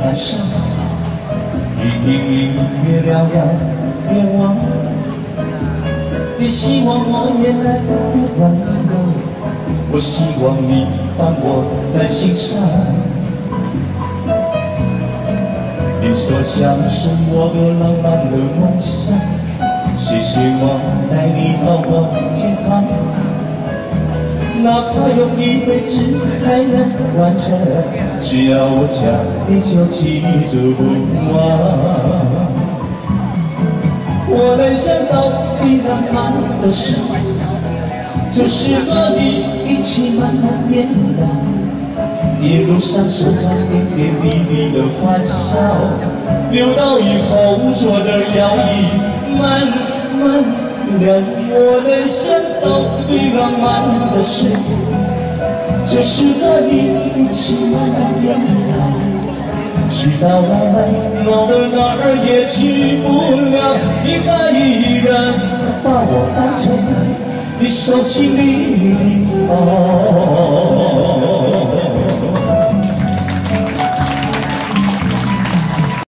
感伤，一定音乐聊聊愿望。你希望我也来不管我，我希望你放我在心上。你所想是我的浪漫的梦想，谢谢我带你走过天堂。 哪怕用一辈子才能完成，只要我将你就记住不忘。我能想到最浪漫的事，就是和你一起慢慢变老，一路上收藏点点滴滴的欢笑，留到以后坐着摇椅慢慢聊。 我能想到最浪漫的事，就是和你一起慢慢变老，直到我们老得哪儿也去不了，你还依然把我当成你手心里